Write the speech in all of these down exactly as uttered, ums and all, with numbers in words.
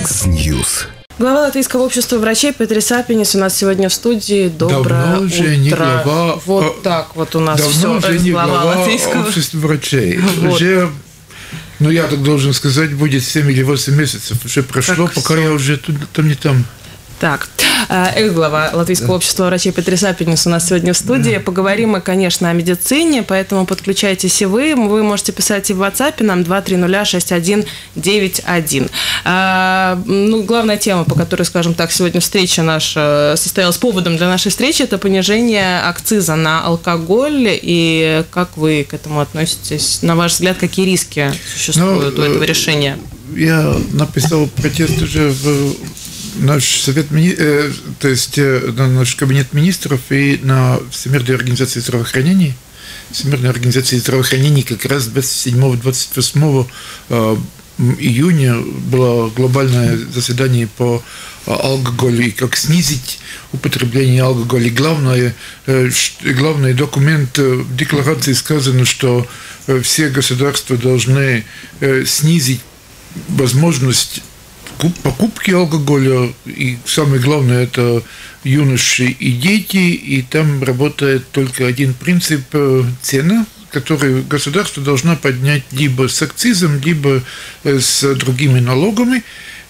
X-News. Глава Латвийского общества врачей Петрис Сапинис у нас сегодня в студии. Доброе давно утро. Уже не глава, вот так вот у нас давно все. Уже не глава, глава Латвийского общества врачей. Вот. Уже, ну я так должен сказать, будет семь или восемь месяцев. Уже прошло, как пока все. я уже тут, там не там. Так, экс-глава Латвийского Да. общества врачей Петрис Сапинис у нас сегодня в студии. Да. Поговорим мы, конечно, о медицине, поэтому подключайтесь и вы. Вы можете писать и в WhatsApp нам два три ноль шесть один девять один. А, ну, главная тема, по которой, скажем так, сегодня встреча наша состоялась, поводом для нашей встречи, это понижение акциза на алкоголь. И как вы к этому относитесь? На ваш взгляд, какие риски существуют ну, у этого решения? Я написал протест уже в наш совет, мини... э, то есть э, на наш кабинет министров и на Всемирную организацию здравоохранения. Всемирная организация здравоохранения как раз двадцать седьмого — двадцать восьмого э, июня было глобальное заседание по алкоголю и как снизить употребление алкоголя. Главное, э, главный документ в декларации сказано, что э, все государства должны э, снизить возможность покупки алкоголя, и самое главное это юноши и дети, и там работает только один принцип – цена, который государство должно поднять либо с акцизом, либо с другими налогами,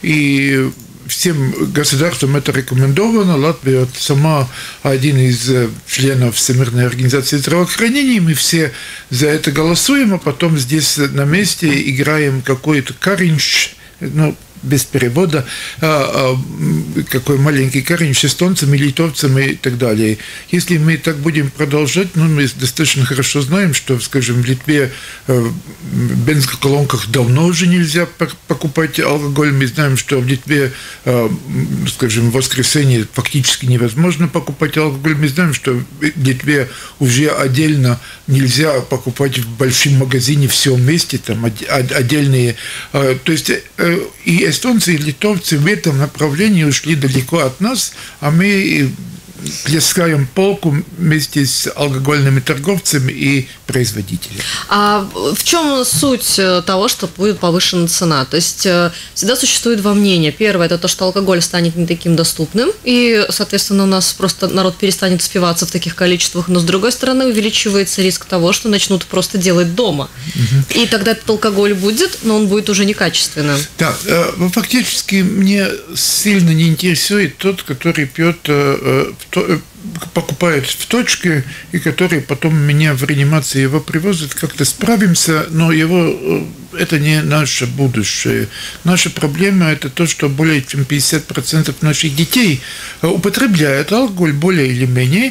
и всем государствам это рекомендовано. Латвия сама один из членов Всемирной организации здравоохранения. Мы все за это голосуем, а потом здесь на месте играем какой-то каринч, ну, без перевода, а, а, какой маленький корень с эстонцами, литовцами и так далее. Если мы так будем продолжать, ну, мы достаточно хорошо знаем, что, скажем, в Литве в бензоколонках давно уже нельзя покупать алкоголь. Мы знаем, что в Литве, скажем, в воскресенье фактически невозможно покупать алкоголь. Мы знаем, что в Литве уже отдельно нельзя покупать в большом магазине все вместе, там отдельные. То есть и эстонцы и литовцы в этом направлении ушли далеко от нас, а мы плескаем полку вместе с алкогольными торговцами и производителями. А в чем суть того, что будет повышена цена? То есть всегда существует два мнения. Первое – это то, что алкоголь станет не таким доступным, и, соответственно, у нас просто народ перестанет спиваться в таких количествах. Но, с другой стороны, увеличивается риск того, что начнут просто делать дома. Угу. И тогда этот алкоголь будет, но он будет уже некачественным. Да, фактически мне сильно не интересует тот, который пьет покупает в точке, и который потом меня в реанимации его привозят, как-то справимся, но его, это не наше будущее. Наша проблема – это то, что более чем пятьдесят процентов наших детей употребляют алкоголь более или менее,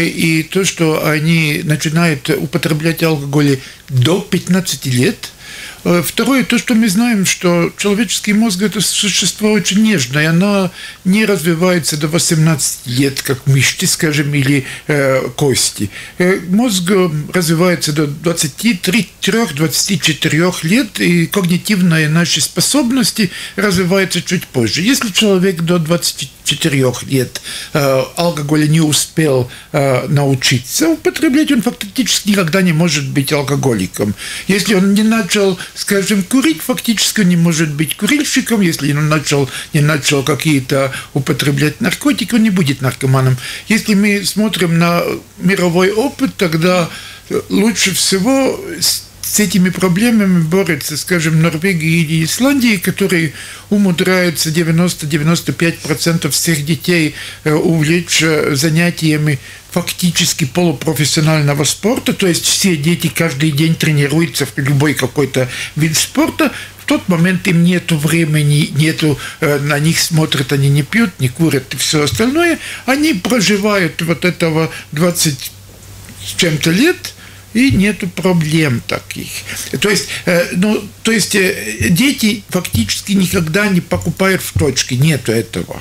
и то, что они начинают употреблять алкоголь до пятнадцати лет. Второе, то, что мы знаем, что человеческий мозг – это существо очень нежное, оно не развивается до восемнадцати лет, как мышцы, скажем, или э, кости. Э, мозг развивается до двадцати трёх — двадцати четырёх лет, и когнитивные наши способности развиваются чуть позже. Если человек до двадцати четырёх лет э, алкоголя не успел э, научиться употреблять, он фактически никогда не может быть алкоголиком. Если он не начал, скажем, курить, фактически не может быть курильщиком. Если он начал, не начал какие-то употреблять наркотики, он не будет наркоманом. Если мы смотрим на мировой опыт, тогда лучше всего с этими проблемами борются, скажем, Норвегия или Исландия, которые умудряются девяносто — девяносто пять процентов всех детей увлечь занятиями фактически полупрофессионального спорта, то есть все дети каждый день тренируются в любой какой-то вид спорта. В тот момент им нету времени, нету, на них смотрят, они не пьют, не курят и все остальное. Они проживают вот этого двадцать с чем-то лет, и нету проблем таких. То есть, ну, то есть дети фактически никогда не покупают в точке, нету этого.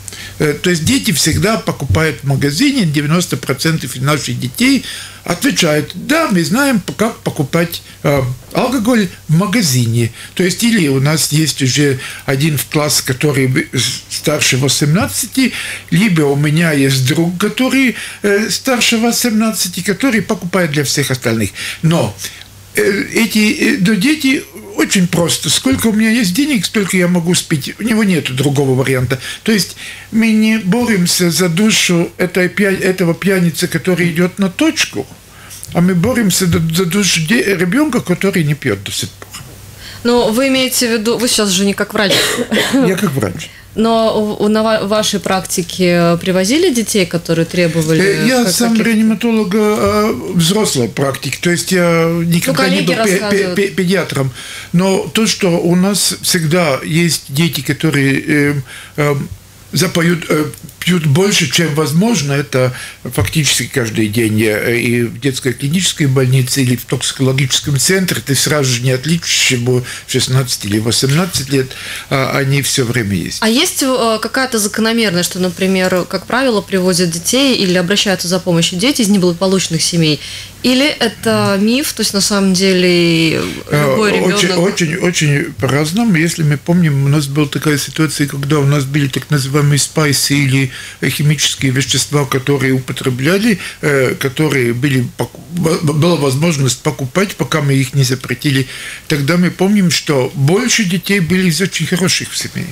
То есть дети всегда покупают в магазине, девяносто процентов наших детей отвечают: да, мы знаем, как покупать э, алкоголь в магазине. То есть или у нас есть уже один в класс, который старше восемнадцати, либо у меня есть друг, который э, старше восемнадцати, который покупает для всех остальных. Но э, эти э, дети очень просто. Сколько у меня есть денег, столько я могу спить. У него нет другого варианта. То есть мы не боремся за душу этой, этого пьяницы, который идет на точку, а мы боремся за душу ребенка, который не пьет до сих пор. Но вы имеете в виду, вы сейчас же не как врач. Я как врач. Но на вашей практике привозили детей, которые требовали... Я как, сам каких... реаниматолог взрослой практики, то есть я никогда ну, не был пе- пе- педиатром. Но то, что у нас всегда есть дети, которые... Э, э, запоют, пьют больше, чем возможно, это фактически каждый день. И в детской клинической больнице или в токсикологическом центре ты сразу же не отличишь его шестнадцать или восемнадцать лет, а они все время есть. А есть какая-то закономерность, что, например, как правило, привозят детей или обращаются за помощью дети из неблагополучных семей? Или это миф, то есть на самом деле любой ребенок... Очень, очень, очень по-разному. Если мы помним, у нас была такая ситуация, когда у нас были так называемые спайсы или химические вещества, которые употребляли, которые были, была возможность покупать, пока мы их не запретили. Тогда мы помним, что больше детей были из очень хороших семей.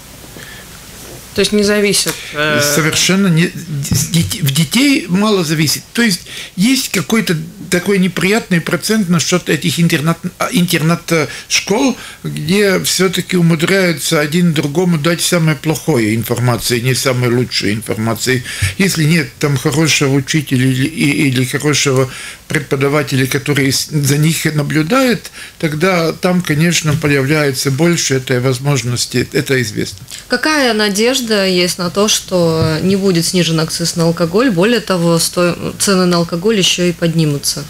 То есть не зависит? Э... Совершенно не. В детей мало зависит. То есть есть какой-то такой неприятный процент насчет этих интернат, интернат-школ, где все-таки умудряются один другому дать самое плохое информации, не самой лучшей информации. Если нет там хорошего учителя или, или хорошего преподавателя, который за них наблюдает, тогда там, конечно, появляется больше этой возможности. Это известно. Какая надежда есть на то, что не будет снижен акциз на алкоголь? Более того, сто... цены на алкоголь еще и поднимутся.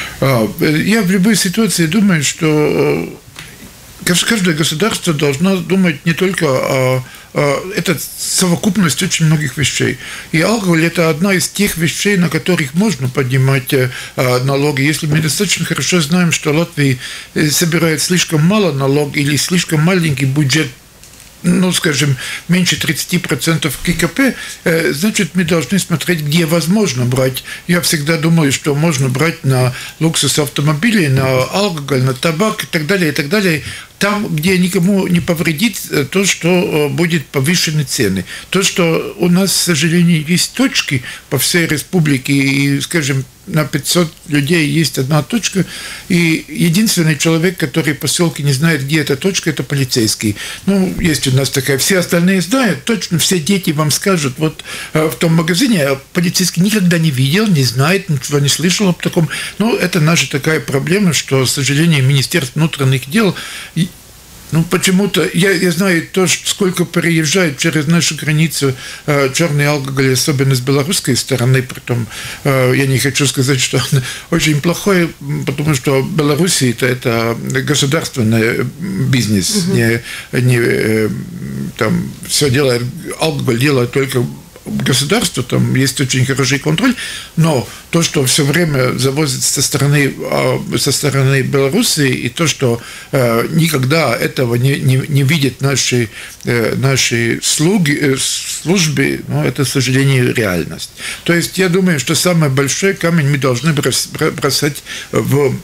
Я в любой ситуации думаю, что каждое государство должно думать не только о... Это совокупность очень многих вещей. И алкоголь – это одна из тех вещей, на которых можно поднимать налоги. Если мы достаточно хорошо знаем, что Латвия собирает слишком мало налогов или слишком маленький бюджет, ну, скажем, меньше тридцать процентов ККП, значит, мы должны смотреть, где возможно брать. Я всегда думаю, что можно брать на луксус автомобилей, на алкоголь, на табак и так далее, и так далее. Там, где никому не повредит то, что будет повышены цены. То, что у нас, к сожалению, есть точки по всей республике, и, скажем, на пятьсот людей есть одна точка, и единственный человек, который в поселке не знает, где эта точка, это полицейский. Ну, есть у нас такая, все остальные знают, точно все дети вам скажут, вот в том магазине, а полицейский никогда не видел, не знает, ничего не слышал об таком. Ну, это наша такая проблема, что, к сожалению, Министерство внутренних дел... Ну, почему-то, я, я знаю то, сколько переезжает через нашу границу э, черный алкоголь, особенно с белорусской стороны, притом э, я не хочу сказать, что он очень плохой, потому что Беларусь это, это государственный бизнес, угу. не, не э, там все делает, алкоголь делает только государство, там есть очень хороший контроль, но то, что все время завозится со стороны, со стороны Беларуси, и то, что э, никогда этого не, не, не видят наши, э, наши слуги, э, службы, ну, это, к сожалению, реальность. То есть я думаю, что самый большой камень мы должны бросать в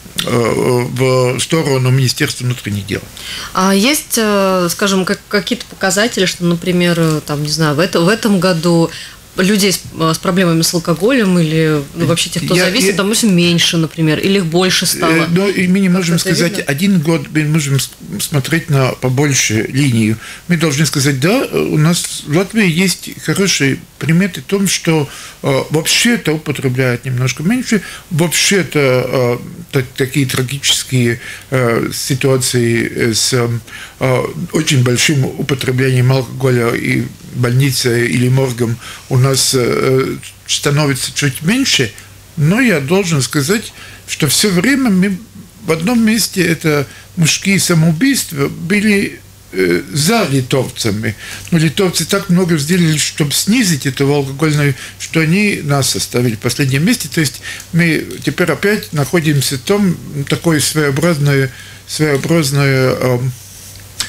в сторону Министерства внутренних дел. А есть, скажем, какие-то показатели, что, например, там, не знаю, в, это, в этом году людей с, с проблемами с алкоголем или ну, вообще тех, кто я, зависит, я, допустим, меньше, например, или их больше стало? Но мы не можем сказать, видно? Один год мы можем смотреть на побольше линию. Мы должны сказать, да, у нас в Латвии есть хорошие приметы в том, что э, вообще-то употребляют немножко меньше, вообще-то э, такие трагические э, ситуации с э, очень большим употреблением алкоголя и больницей или моргом у нас э, становится чуть меньше, но я должен сказать, что все время мы в одном месте, это мужские самоубийства, были э, за литовцами. Но литовцы так много сделали, чтобы снизить эту алкогольную, что они нас оставили в последнем месте. То есть мы теперь опять находимся в том, такой своеобразный, своеобразный э,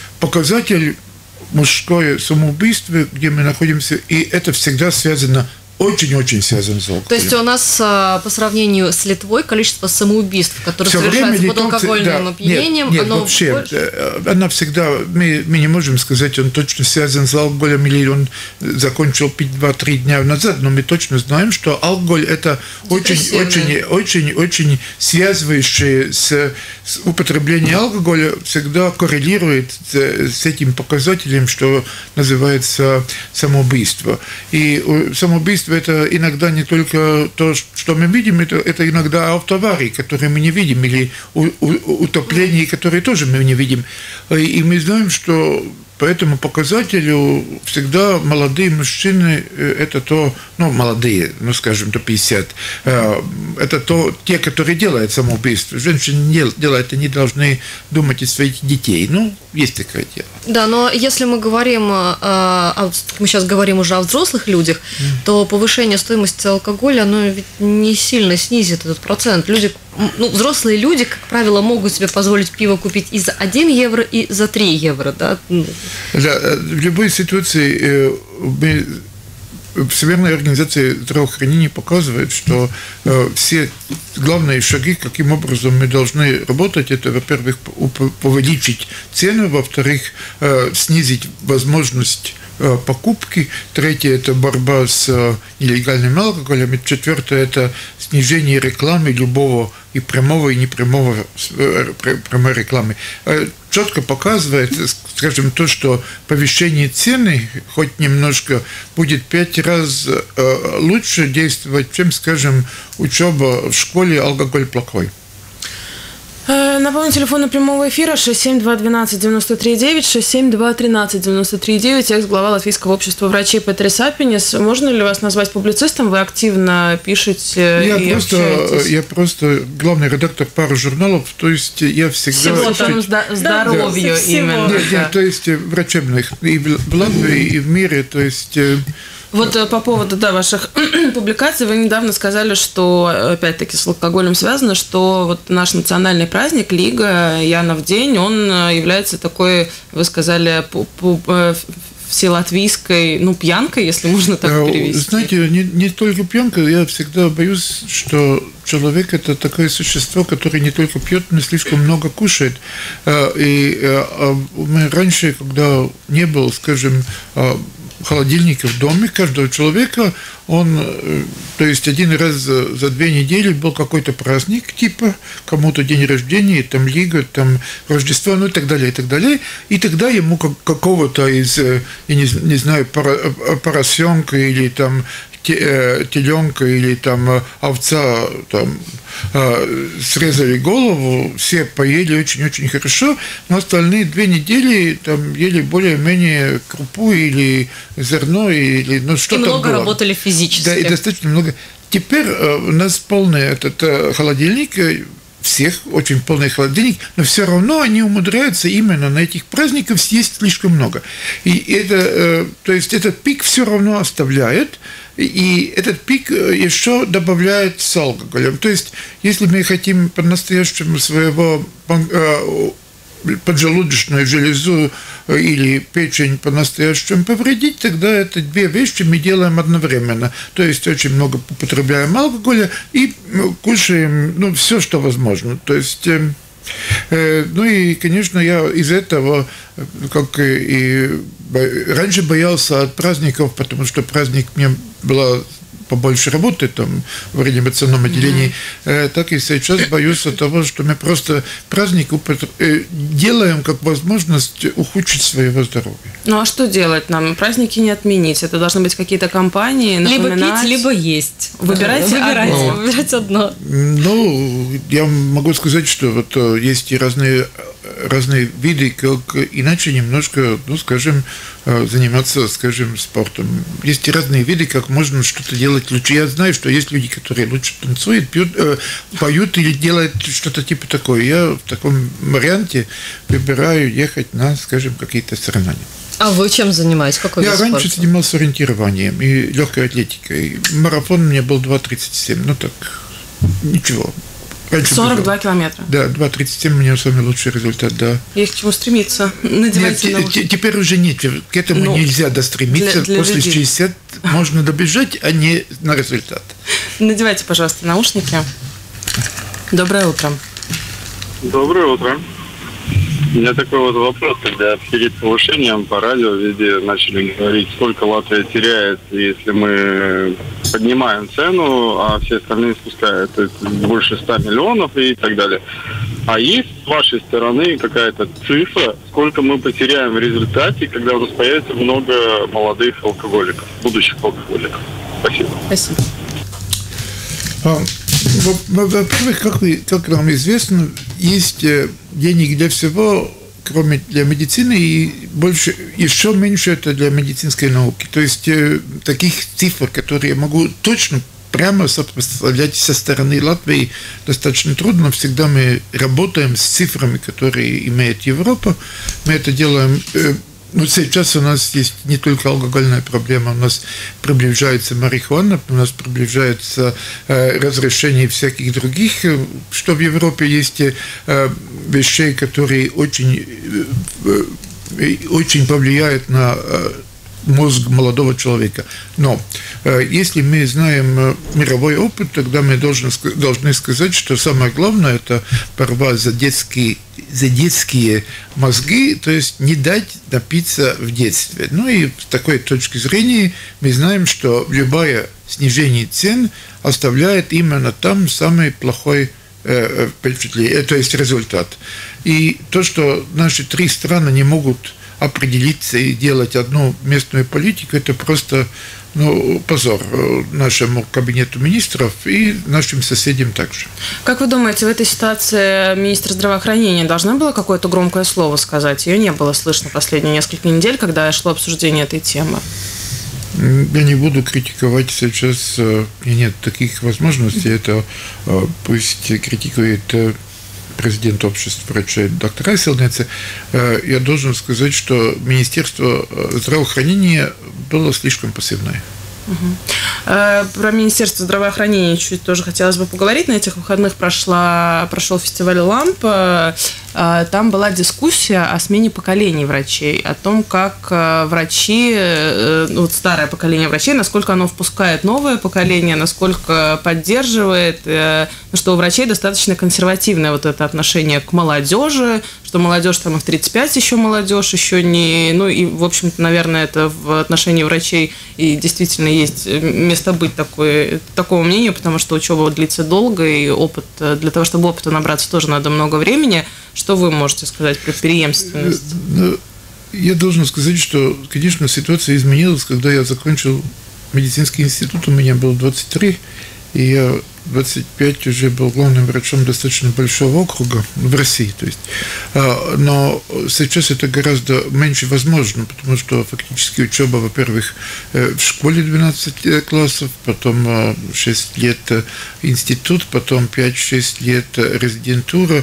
показатель мужское самоубийство, где мы находимся, и это всегда связано очень-очень связан с алкоголем. То есть у нас по сравнению с Литвой количество самоубийств, которые Все совершаются время под литовцы, алкогольным да, опьянением, нет, нет, оно вообще, больше? Она всегда, мы, мы не можем сказать, он точно связан с алкоголем или он закончил пить два-три дня назад, но мы точно знаем, что алкоголь это очень-очень-очень-очень связывающее с, с употреблением алкоголя всегда коррелирует с, с этим показателем, что называется самоубийство. И самоубийство это иногда не только то, что мы видим, это, это иногда автоаварии, которые мы не видим, или у, у, утопления, которые тоже мы не видим. И мы знаем, что по этому показателю всегда молодые мужчины, это то, ну, молодые, ну, скажем, до пятьдесят, это то, те, которые делают самоубийство. Женщины не делают, они должны думать о своих детей. Ну, есть такое дело. Да, но если мы говорим, мы сейчас говорим уже о взрослых людях, mm. то повышение стоимости алкоголя, оно ведь не сильно снизит этот процент. Люди, ну, взрослые люди, как правило, могут себе позволить пиво купить и за один евро, и за три евро, да? Да, в любой ситуации мы, Всемирная организация здравоохранения показывает, что все главные шаги, каким образом мы должны работать, это, во-первых, увеличить цену, во-вторых, снизить возможность покупки, третье – это борьба с нелегальным алкоголем, и четвертое – это снижение рекламы любого и прямого, и непрямого прямой рекламы. Четко показывает, скажем, то, что повышение цены хоть немножко будет пять раз лучше действовать, чем, скажем, учеба в школе, алкоголь плохой. Напомню, телефон прямого эфира шесть семь два двенадцать девяносто три девять, шесть семь два тринадцать девяносто три девять, экс-глава Латвийского общества врачей Петрис Сапинис. Можно ли вас назвать публицистом? Вы активно пишете я и просто, общаетесь. Я просто главный редактор пары журналов, то есть я всегда... Всего там здоровье да, именно. Нет, нет, то есть врачебных и в Латвии, и в мире, то есть... Вот по поводу, да, ваших публикаций, вы недавно сказали, что, опять-таки, с алкоголем связано, что вот наш национальный праздник, Лига, Янов день, он является такой, вы сказали, вселатвийской, ну, пьянкой, если можно так перевести. Знаете, не, не только пьянка, я всегда боюсь, что человек – это такое существо, которое не только пьет, но и слишком много кушает. И мы раньше, когда не было, скажем, холодильника в доме каждого человека, он, то есть один раз за, за две недели был какой-то праздник, типа кому-то день рождения, там Лига, там Рождество, ну и так далее, и так далее. И тогда ему как, какого-то из, я не, не знаю, поросенка или там теленка или там овца там, срезали голову, все поели очень-очень хорошо, но остальные две недели там ели более-менее крупу или зерно, или ну, что-то. И много было. Работали физически. Да, и достаточно много. Теперь у нас полный этот холодильник, всех очень полный холодильник, но все равно они умудряются именно на этих праздниках съесть слишком много. И это, то есть этот пик все равно оставляет, и этот пик еще добавляет с алкоголем. То есть, если мы хотим по-настоящему своего поджелудочную железу или печень по-настоящему повредить, тогда это две вещи мы делаем одновременно. То есть очень много употребляем алкоголя и кушаем, ну, все, что возможно. То есть, э, ну и, конечно, я из этого, как и раньше боялся от праздников, потому что праздник мне было побольше работы там в реанимационном отделении, mm-hmm. так и сейчас боюсь того, что мы просто праздник делаем как возможность ухудшить своего здоровья. Ну а что делать нам? Праздники не отменить. Это должны быть какие-то компании, напоминать. Либо пить, либо есть. Выбирайте, Выбирайте, одно. Выбирайте одно. Ну, я могу сказать, что вот есть и разные разные виды, как иначе немножко, ну, скажем, заниматься, скажем, спортом. Есть и разные виды, как можно что-то делать лучше. Я знаю, что есть люди, которые лучше танцуют, пьют, э, поют или делают что-то типа такое. Я в таком варианте выбираю ехать на, скажем, какие-то соревнования. А вы чем занимаетесь? Какой Я вид раньше спорта? занимался ориентированием и легкой атлетикой. Марафон у меня был два тридцать семь. Ну так, ничего. сорок два километра. Да, два тридцать семь у меня самый лучший результат, да. Есть к чему стремиться. Надевайте нет, наушники. Теперь уже нет, к этому ну, нельзя достремиться. Для, для После людей. шестидесяти можно добежать, а не на результат. Надевайте, пожалуйста, наушники. Доброе утро. Доброе утро. У меня такой вот вопрос, когда перед повышением по радио везде начали говорить, сколько Латвия теряет, если мы поднимаем цену, а все остальные спускают, то есть больше ста миллионов и так далее. А есть с вашей стороны какая-то цифра, сколько мы потеряем в результате, когда у нас появится много молодых алкоголиков, будущих алкоголиков? Спасибо. Спасибо. Во-первых, как, как нам известно, есть денег для всего, кроме для медицины, и больше, еще меньше это для медицинской науки. То есть таких цифр, которые я могу точно прямо сопоставлять со стороны Латвии, достаточно трудно. Всегда мы работаем с цифрами, которые имеет Европа. Мы это делаем... Ну, сейчас у нас есть не только алкогольная проблема, у нас приближается марихуана, у нас приближается э, разрешение всяких других, что в Европе есть э, вещей, которые очень, э, очень повлияют на э, мозг молодого человека. Но э, если мы знаем э, мировой опыт, тогда мы должны, должны сказать, что самое главное – это борьба за детские за детские мозги, то есть не дать напиться в детстве. Ну и с такой точки зрения мы знаем, что любое снижение цен оставляет именно там самый плохой э, впечатление, то есть результат. И то, что наши три страны не могут определиться и делать одну местную политику, это просто ну, позор нашему кабинету министров и нашим соседям также. Как вы думаете, в этой ситуации министр здравоохранения должна была какое-то громкое слово сказать? Ее не было слышно последние несколько недель, когда шло обсуждение этой темы. Я не буду критиковать сейчас, нет таких возможностей, это пусть критикует президент общества врачей доктора Силнеца. Я должен сказать, что Министерство здравоохранения было слишком пассивное. Угу. Про Министерство здравоохранения чуть тоже хотелось бы поговорить. На этих выходных прошла, прошел фестиваль «Ламп». Там была дискуссия о смене поколений врачей, о том, как врачи, ну, вот старое поколение врачей, насколько оно впускает новое поколение, насколько поддерживает, ну, что у врачей достаточно консервативное вот это отношение к молодежи, что молодежь там и в тридцать пять еще молодежь, еще не... Ну и, в общем-то, наверное, это в отношении врачей и действительно есть место быть такой, такого мнения, потому что учеба длится долго, и опыт, для того, чтобы опыта набраться, тоже надо много времени. Что вы можете сказать про преемственность? Я должен сказать, что, конечно, ситуация изменилась, когда я закончил медицинский институт, у меня было двадцать три, и я двадцать пять уже был главным врачом достаточно большого округа в России. То есть, но сейчас это гораздо меньше возможно, потому что фактически учеба, во-первых, в школе двенадцать классов, потом шесть лет институт, потом пять-шесть лет резидентура.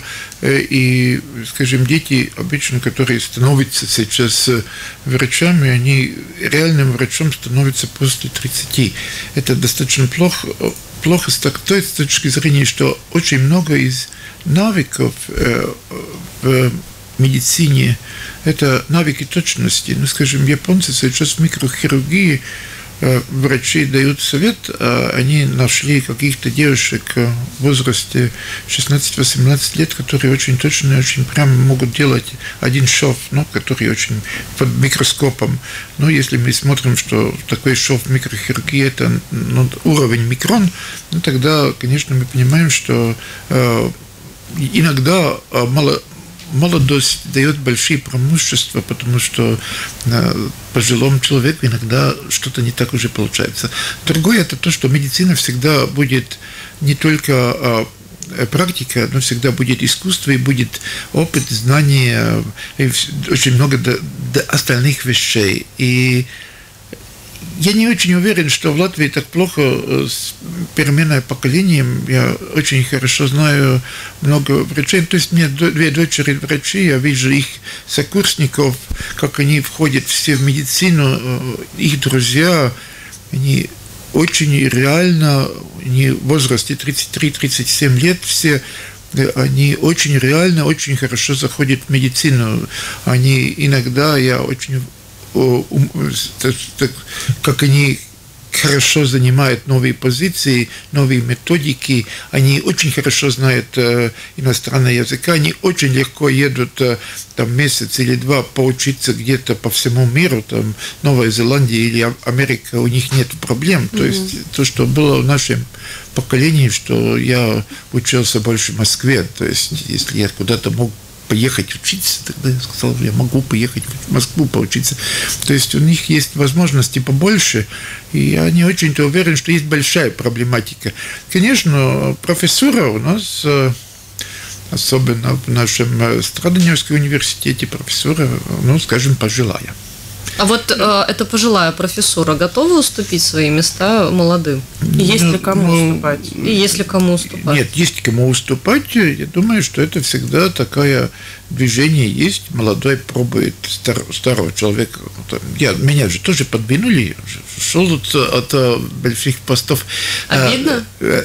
И, скажем, дети обычно, которые становятся сейчас врачами, они реальным врачом становятся после тридцати. Это достаточно плохо. Плохо с той точки зрения, что очень много из навыков э, в медицине – это навыки точности. Ну, скажем, японцы сейчас в микрохирургии э, врачи дают совет, а они нашли каких-то девушек в возрасте шестнадцать-восемнадцать лет, которые очень точно и очень прямо могут делать один шов, ну, который очень под микроскопом. Но если мы смотрим, что такой шов в микрохирургии – это ну, уровень микрон, ну, тогда, конечно, мы понимаем, что э, иногда э, мало, молодость дает большие преимущества, потому что э, пожилому человеку иногда что-то не так уже получается. Другое – это то, что медицина всегда будет не только э, практика, но всегда будет искусство и будет опыт, знания и очень много до, до остальных вещей. И я не очень уверен, что в Латвии так плохо с переменой поколением. Я очень хорошо знаю много врачей. То есть у меня две дочери врачи, я вижу их сокурсников, как они входят все в медицину, их друзья, они очень реально, они в возрасте тридцать три — тридцать семь лет все, они очень реально, очень хорошо заходят в медицину. Они иногда, я очень, как они хорошо занимают новые позиции, новые методики, они очень хорошо знают э, иностранные языки, они очень легко едут э, там месяц или два поучиться где-то по всему миру, там Новая Зеландия или Америка, у них нет проблем. Mm-hmm. То есть то, что было в нашем поколении, что я учился больше в Москве, то есть если я куда-то мог поехать учиться, тогда я сказал, я могу поехать в Москву поучиться. То есть у них есть возможности побольше, и я не очень-то уверен, что есть большая проблематика. Конечно, профессура у нас, особенно в нашем Страдоневском университете, профессура, ну, скажем, пожилая. А вот э, эта пожилая профессура готова уступить свои места молодым? И есть ну, ли кому ну, уступать? И есть ли кому уступать? Нет, есть кому уступать. Я думаю, что это всегда такое движение есть. Молодой пробует стар, старого человека. Я, меня же тоже подвинули. Шел от, от больших постов. Обидно?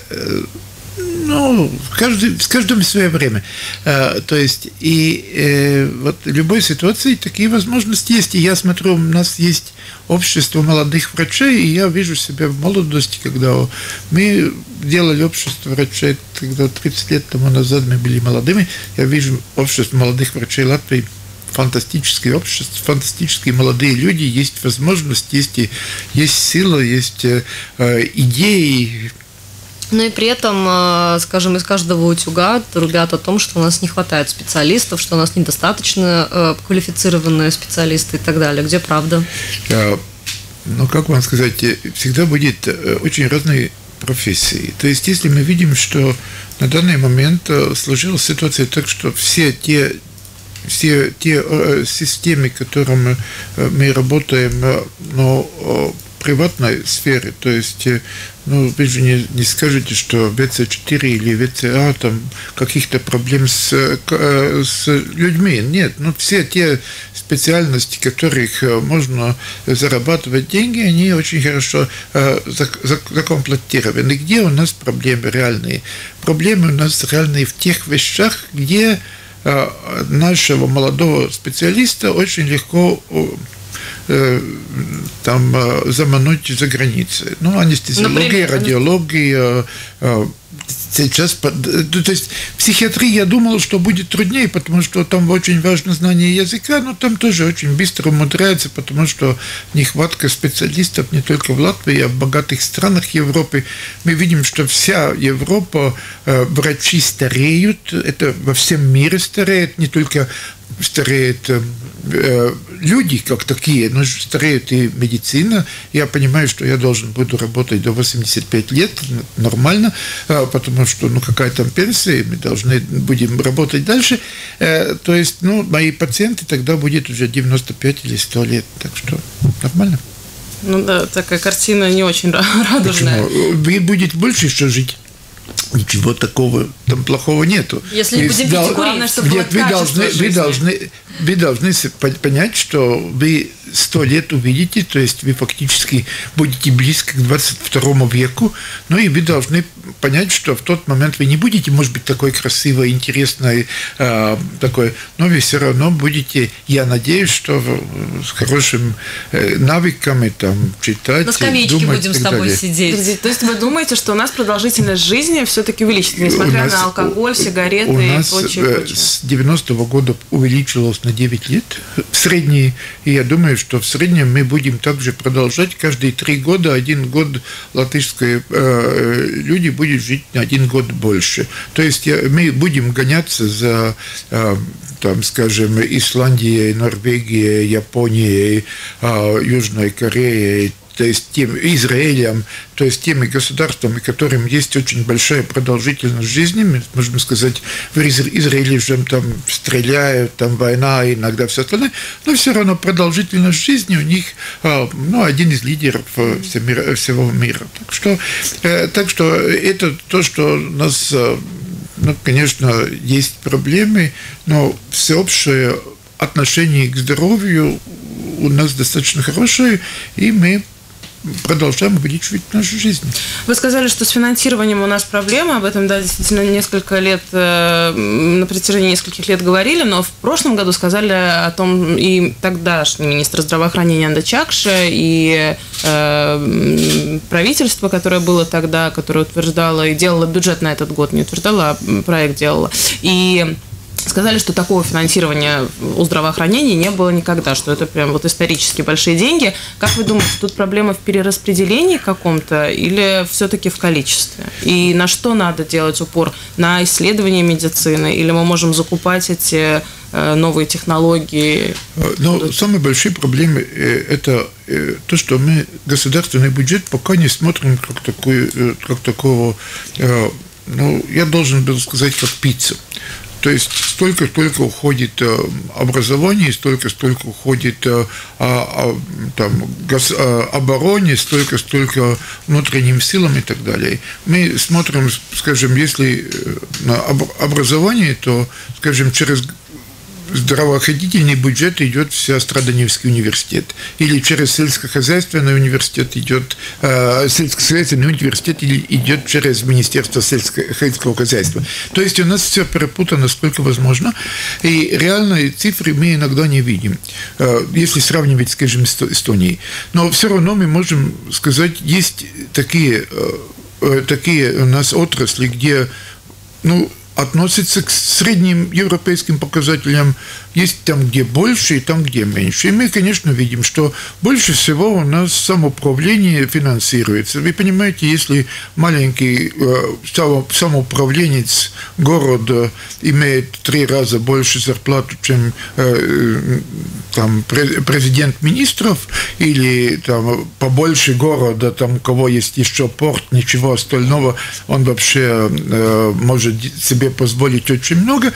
Ну, каждый, с каждым в свое время. А, то есть, и э, вот в любой ситуации такие возможности есть. И я смотрю, у нас есть общество молодых врачей, и я вижу себя в молодости, когда мы делали общество врачей, когда тридцать лет тому назад мы были молодыми, я вижу общество молодых врачей Латвии, фантастическое общество, фантастические молодые люди, есть возможность, есть, есть сила, есть э, идеи. Но и при этом, скажем, из каждого утюга трубят о том, что у нас не хватает специалистов, что у нас недостаточно квалифицированные специалисты и так далее. Где правда? Ну, как вам сказать, всегда будет очень разные профессии. То есть, если мы видим, что на данный момент сложилась ситуация так, что все те все те системы, которыми мы работаем, но приватной сфере, то есть, ну, вы же не, не скажете, что в вэ цэ четыре или вэ цэ а там каких-то проблем с, с людьми. Нет, ну, все те специальности, которых можно зарабатывать деньги, они очень хорошо э, закомплектированы. Где у нас проблемы реальные? Проблемы у нас реальные в тех вещах, где э, нашего молодого специалиста очень легко там замануть за границей. Ну, анестезиология, радиология, сейчас, то есть психиатрия, я думал, что будет труднее, потому что там очень важно знание языка, но там тоже очень быстро умудряется, потому что нехватка специалистов не только в Латвии, а в богатых странах Европы. Мы видим, что вся Европа, врачи стареют, это во всем мире стареет, не только стареют э, люди как такие, но стареет и медицина. Я понимаю, что я должен буду работать до восьмидесяти пяти лет, нормально, э, потому что, ну, какая там пенсия, мы должны будем работать дальше. Э, то есть, ну, мои пациенты тогда будет уже девяносто пять или сто лет, так что нормально. Ну да, такая картина не очень радужная. Почему? Вы будете больше еще жить. Ничего такого там плохого нету. Если не будем пить и курить. Нет, вы должны, вы, должны, вы должны понять, что вы сто лет увидите, то есть вы фактически будете близко к двадцать второму веку, ну и вы должны понять, что в тот момент вы не будете, может быть, такой красивой, интересной, э, такой, но вы все равно будете, я надеюсь, что с хорошими э, навыками там читать, на скамеечке думать, будем с тобой далее. сидеть. То есть вы думаете, что у нас продолжительность жизни все-таки увеличится, несмотря нас, на алкоголь, сигареты у и нас прочее, прочее? С девяностого года увеличилось на девять лет в средней, и я думаю, что в среднем мы будем также продолжать. Каждые три года, один год латышские э, люди будут жить на один год больше. То есть я, мы будем гоняться за, э, там, скажем, Исландией, Норвегией, Японией, э, Южной Кореей, то есть тем Израилем, то есть теми государствами, которым есть очень большая продолжительность жизни, мы можем сказать, в Израиле же там стреляют, там война, иногда все остальное, но все равно продолжительность жизни у них, ну, один из лидеров всего мира. Так что, так что это то, что у нас, ну, конечно, есть проблемы, но всеобщее отношение к здоровью у нас достаточно хорошее, и мы продолжаем увеличивать нашу жизнь. Вы сказали, что с финансированием у нас проблема, об этом, да, действительно, несколько лет, на протяжении нескольких лет говорили, но в прошлом году сказали о том и тогдашний министр здравоохранения Анда Чакша, и э, правительство, которое было тогда, которое утверждало и делало бюджет на этот год, не утверждало, а проект делало, и сказали, что такого финансирования у здравоохранения не было никогда, что это прям вот исторически большие деньги. Как вы думаете, тут проблема в перераспределении каком-то или все-таки в количестве? И на что надо делать упор? На исследование медицины? Или мы можем закупать эти новые технологии? Но самые большие проблемы – это то, что мы государственный бюджет пока не смотрим как, такой, как такого, ну, я должен был сказать, как пиццу. То есть столько-столько уходит образование, столько-столько уходит а, а, там, гос, а, обороне, столько-столько внутренним силам и так далее. Мы смотрим, скажем, если на образование, то, скажем, через здравоохранительный бюджет идет в Страданевский университет, или через сельскохозяйственный университет идет, э, сельскохозяйственный университет идет через Министерство сельского хозяйства. То есть у нас все перепутано, сколько возможно, и реальные цифры мы иногда не видим, э, если сравнивать, скажем, с Эстонией. Но все равно мы можем сказать, есть такие, э, такие у нас отрасли, где, ну, относится к средним европейским показателям. Есть там, где больше, и там, где меньше. И мы, конечно, видим, что больше всего у нас самоуправление финансируется. Вы понимаете, если маленький э, самоуправленец города имеет три раза больше зарплату, чем э, там, президент министров, или там, побольше города, там, у кого есть еще порт, ничего остального, он вообще э, может себе позволить очень много,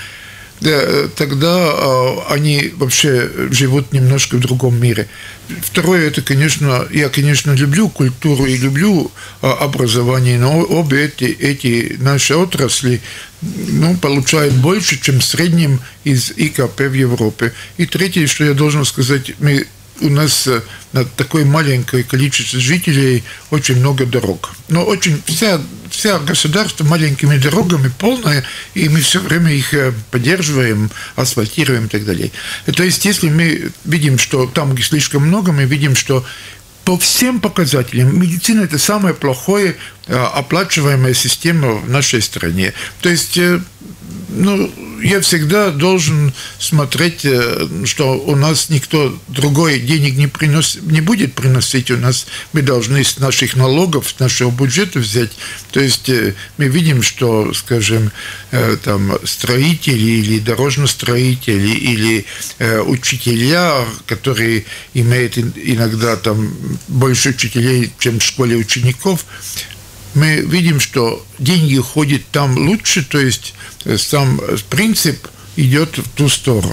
тогда они вообще живут немножко в другом мире. Второе, это, конечно, я, конечно, люблю культуру и люблю образование, но обе эти, эти наши отрасли, ну, получают больше, чем в среднем из ИКП в Европе. И третье, что я должен сказать, мы у нас на такое маленькое количество жителей очень много дорог. Но очень вся, вся государство маленькими дорогами полное, и мы все время их поддерживаем, асфальтируем и так далее. То есть, если мы видим, что там слишком много, мы видим, что по всем показателям медицина – это самая плохая оплачиваемая система в нашей стране. То есть, ну, я всегда должен смотреть, что у нас никто другой денег не, приносит, не будет приносить. У нас мы должны с наших налогов, с нашего бюджета взять. То есть мы видим, что, скажем, там строители или дорожностроители или учителя, которые имеют иногда там больше учителей, чем в школе учеников, мы видим, что деньги ходят там лучше, то есть сам принцип идет в ту сторону.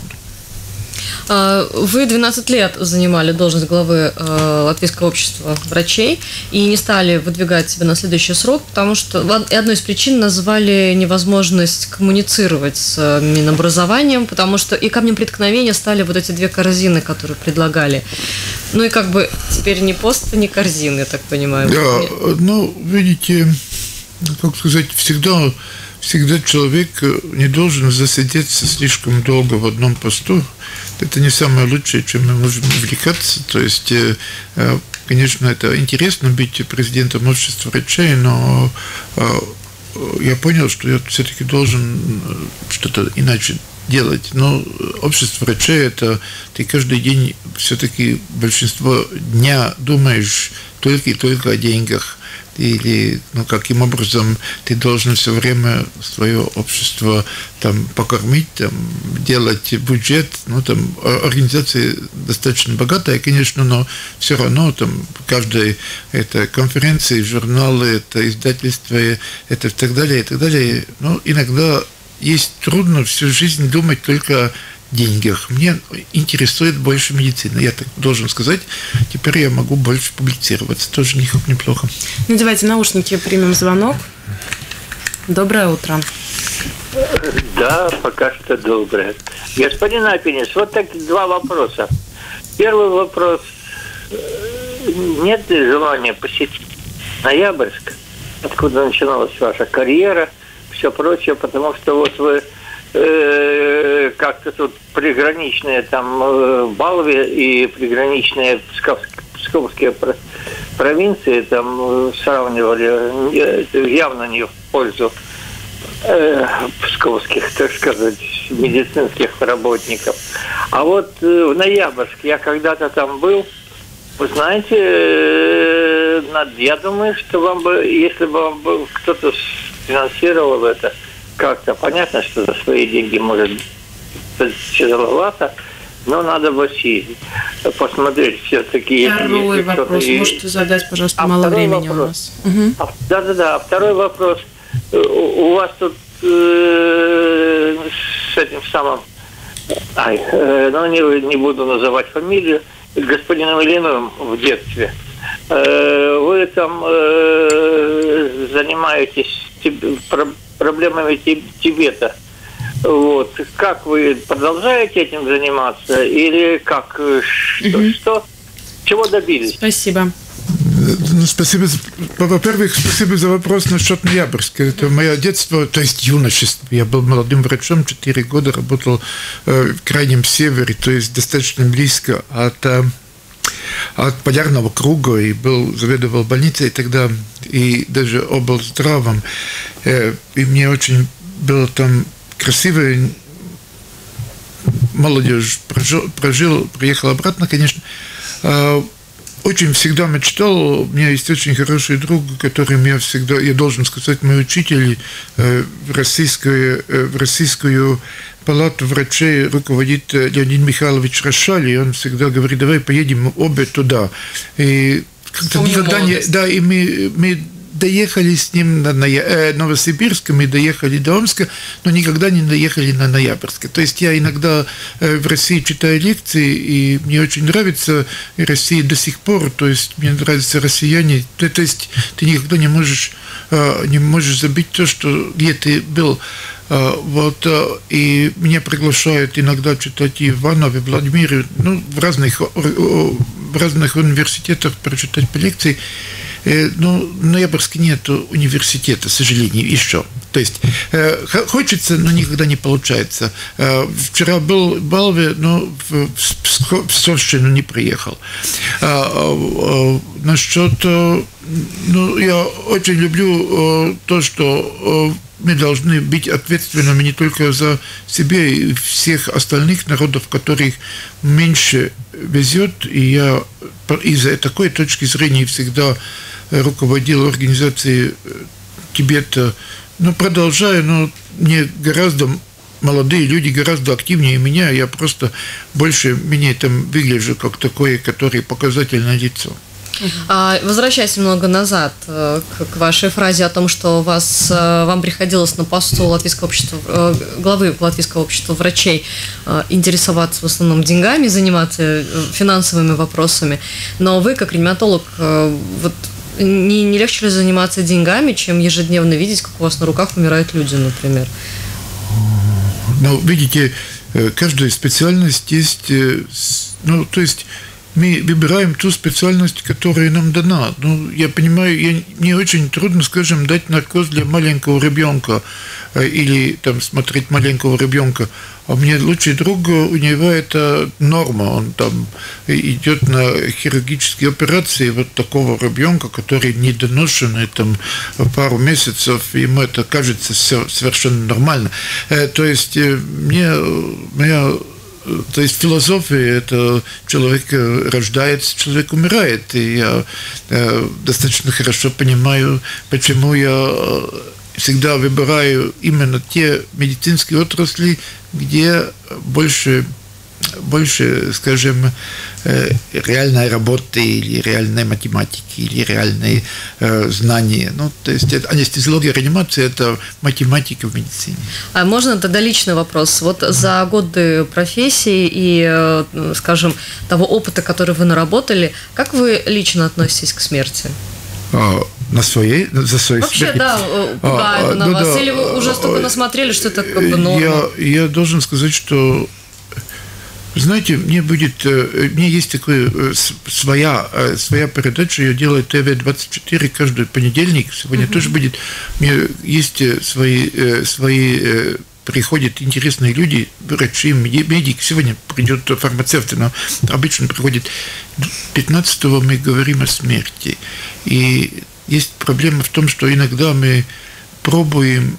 Вы двенадцать лет занимали должность главы Латвийского общества врачей и не стали выдвигать себя на следующий срок, потому что одной из причин назвали невозможность коммуницировать с Минобразованием, потому что и камнем преткновения стали вот эти две корзины, которые предлагали. Ну и как бы теперь ни поста, ни корзины, я так понимаю. Да, ну, видите, как сказать, всегда... Всегда человек не должен засидеться слишком долго в одном посту. Это не самое лучшее, чем мы можем увлекаться. То есть, конечно, это интересно быть президентом общества врачей, но я понял, что я все-таки должен что-то иначе делать. Но общество врачей – это ты каждый день все-таки большинство дня думаешь только и только о деньгах. Или, ну, каким образом ты должен все время свое общество там покормить, там, делать бюджет, ну, там, организация достаточно богатая, конечно, но все равно там каждой это конференции, журналы, это издательства, это и так далее, и так далее. Ну, иногда есть трудно всю жизнь думать только о деньгах. Мне интересует больше медицина. Я так должен сказать. Теперь я могу больше публицироваться. Тоже неплохо. Надевайте наушники, примем звонок. Доброе утро. Да, пока что доброе. Господин Апинец, вот так два вопроса. Первый вопрос. нет желания посетить Ноябрьск, откуда начиналась ваша карьера, все прочее, потому что вот вы э, как-то тут приграничные там э, Балве и приграничные Псковские, Псковские провинции там э, сравнивали э, явно не в пользу э, псковских, так сказать, медицинских работников. А вот э, в Ноябрьск я когда-то там был. Вы знаете, я думаю, что вам бы, если бы вам бы кто-то финансировал это как-то, понятно, что за свои деньги может быть тяжеловато, но надо бы съездить, посмотреть все-таки. Второй вопрос. И... Можете задать, пожалуйста, а мало времени вопрос. У нас. Угу. А, да-да-да. Второй вопрос. У вас тут э, с этим самым... Ай, э, ну не, не буду называть фамилию. Господином Ильиновым в детстве. Вы там занимаетесь проблемами Тибета. Вот. Как вы продолжаете этим заниматься? Или как? Что? Угу. Что? Чего добились? Спасибо. Ну, спасибо. Во-первых, спасибо за вопрос насчет Ноябрьска. Это мое детство, то есть юношество. Я был молодым врачом, четыре года работал в крайнем севере, то есть достаточно близко от, от полярного круга, и был, заведовал больницей тогда, и даже облздравом. И мне очень было там красиво. Молодежь прожил, прожил, приехал обратно, конечно. Очень всегда мечтал, у меня есть очень хороший друг, которым я всегда, я должен сказать, мой учитель э, в, российскую, э, в российскую палату врачей руководит Леонид Михайлович Рошаль, и он всегда говорит, давай поедем обе туда. И как-то никогда не... Да, и мы... мы доехали с ним на Новосибирск, мы доехали до Омска, но никогда не доехали на Ноябрьск. То есть я иногда в России читаю лекции, и мне очень нравится Россия до сих пор, то есть мне нравятся россияне, то есть ты никогда не можешь, не можешь забыть то, что где ты был. Вот, и меня приглашают иногда читать и в Иваново, и в Владимире, ну, в разных, в разных университетах прочитать по лекции. Ну, в Ноябрьске нет университета, к сожалению, еще. То есть хочется, но никогда не получается. Вчера был в Балве, но в Псковщину не приехал. Насчет, ну, я очень люблю то, что мы должны быть ответственными не только за себя и всех остальных народов, которых меньше везет. И я из-за такой точки зрения всегда руководил организацией Тибета. Ну, продолжаю, но мне гораздо молодые люди гораздо активнее меня. Я просто больше меня там выгляжу как такое, которое показательное лицо. Возвращаясь немного назад к вашей фразе о том, что вас, вам приходилось на посту Латвийского общества, главы Латвийского общества врачей интересоваться в основном деньгами, заниматься финансовыми вопросами, но вы, как реаниматолог, вот не, не легче ли заниматься деньгами, чем ежедневно видеть, как у вас на руках умирают люди, например? Ну, видите, каждая специальность есть, ну, то есть мы выбираем ту специальность, которая нам дана. Ну, я понимаю, я, мне очень трудно, скажем, дать наркоз для маленького ребенка э, или там смотреть маленького ребенка. А мне лучший друг, у него это норма. Он там идет на хирургические операции вот такого ребенка, который недоношенный там пару месяцев, ему это кажется все совершенно нормально. Э, то есть э, мне моя То есть философия – это человек рождается, человек умирает. И я э, достаточно хорошо понимаю, почему я всегда выбираю именно те медицинские отрасли, где больше, больше, скажем, э, реальной работы или реальной математики, или реальные э, знания. Ну, то есть это, анестезиология, реанимация – это математика в медицине. А можно тогда личный вопрос? Вот за годы профессии и, скажем, того опыта, который вы наработали, как вы лично относитесь к смерти? А, на своей, за своей Вообще, смерти? да, пугает а, на ну, вас? Да, или вы уже столько насмотрели, что это как бы норма? Я, я должен сказать, что Знаете, мне будет, мне есть такая своя, своя передача, ее делает тэ вэ двадцать четыре каждый понедельник, сегодня uh-huh. тоже будет. У меня есть свои, свои приходят интересные люди, врачи, медики, сегодня придет фармацевт, но обычно приходит. пятнадцатого мы говорим о смерти. И есть проблема в том, что иногда мы пробуем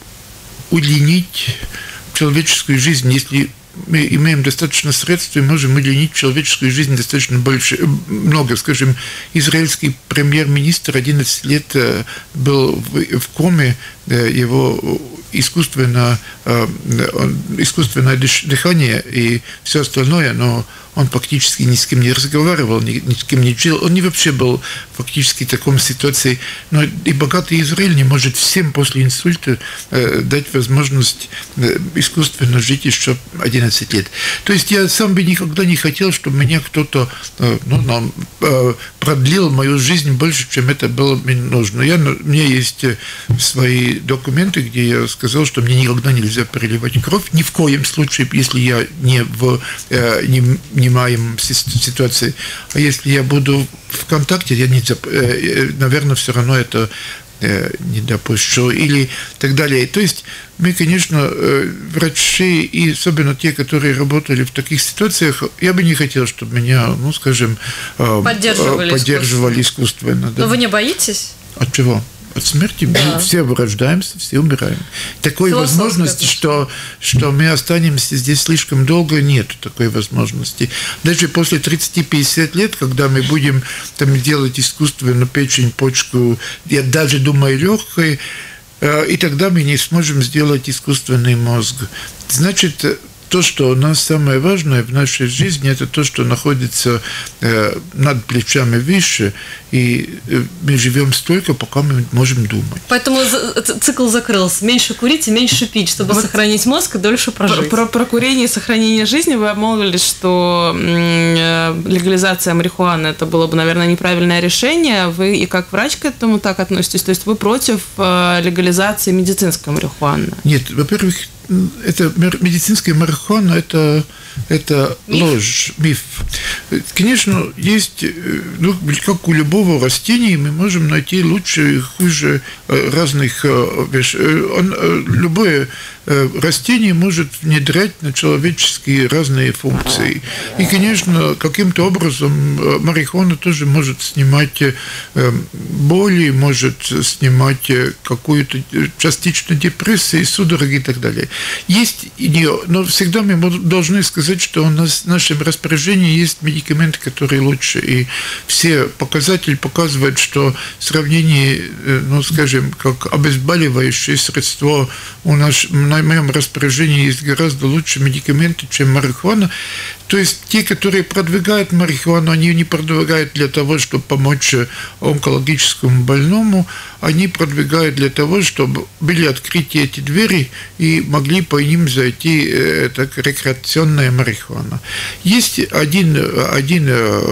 удлинить человеческую жизнь, если мы имеем достаточно средств и можем удлинить человеческую жизнь достаточно больше, много. Скажем, израильский премьер-министр одиннадцать лет был в коме, его искусственно, искусственное дыхание и все остальное, но он фактически ни с кем не разговаривал, ни, ни с кем не жил. Он не вообще был фактически в таком ситуации. Но и богатый Израиль не может всем после инсульта э, дать возможность э, искусственно жить еще одиннадцать лет. То есть я сам бы никогда не хотел, чтобы меня кто-то э, ну, нам, э, продлил мою жизнь больше, чем это было мне нужно. Я, у меня есть свои документы, где я сказал, что мне никогда нельзя переливать кровь. Ни в коем случае, если я не в... Э, не, понимаем ситуации. А если я буду в контакте, я, не, наверное, все равно это не допущу или так далее. То есть мы, конечно, врачи и особенно те, которые работали в таких ситуациях, я бы не хотел, чтобы меня, ну, скажем, поддерживали, поддерживали искусственно. искусственно да. Но вы не боитесь? От чего? От смерти. Да. Мы все рождаемся, все умираем. Такой возможности, что, что мы останемся здесь слишком долго, нет такой возможности. Даже после тридцати-пятидесяти лет, когда мы будем там делать искусственно печень, почку, я даже думаю, легкой, и тогда мы не сможем сделать искусственный мозг. Значит, то, что у нас самое важное в нашей жизни, это то, что находится э, над плечами выше, и э, мы живем столько, пока мы можем думать. Поэтому цикл закрылся. Меньше курить и меньше пить, чтобы вот сохранить мозг и дольше прожить. Про, про, про курение и сохранение жизни вы обмолвились, что э, легализация марихуаны это было бы, наверное, неправильное решение. Вы и как врач к этому так относитесь? То есть вы против э, легализации медицинской марихуаны? Нет, во-первых, это медицинская марихуана, это, это ложь, миф. Конечно, есть, ну, как у любого растения, мы можем найти лучше и хуже разных вещей. Любое растение может внедрять на человеческие разные функции. И, конечно, каким-то образом марихуана тоже может снимать боли, может снимать какую-то частичную депрессию, судороги и так далее. Есть и не, но всегда мы должны сказать, что у нас в нашем распоряжении есть медикаменты, которые лучше. И все показатели показывают, что в сравнении, ну, скажем, как обезболивающее средство у нас в моем распоряжении есть гораздо лучше медикаменты, чем марихуана. То есть те, которые продвигают марихуану, они не продвигают для того, чтобы помочь онкологическому больному, они продвигают для того, чтобы были открыты эти двери и могли по ним зайти это рекреационная марихуана. Есть один, один,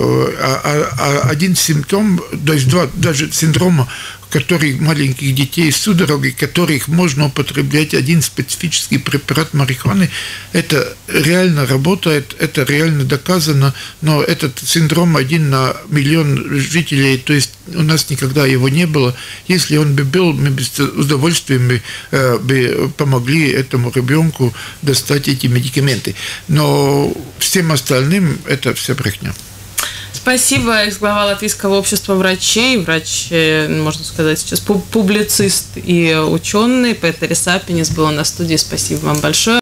один симптом, то есть два даже синдрома, который маленьких детей, судороги, которых можно употреблять один специфический препарат марихуаны, это реально работает, это реально доказано, но этот синдром один на миллион жителей, то есть у нас никогда его не было. Если он бы был, мы бы с удовольствием бы, э, бы помогли этому ребенку достать эти медикаменты. Но всем остальным это вся брехня. Спасибо, экс-глава Латвийского общества врачей, врач, можно сказать, сейчас публицист и ученый Петер Сапинис был на студии. Спасибо вам большое.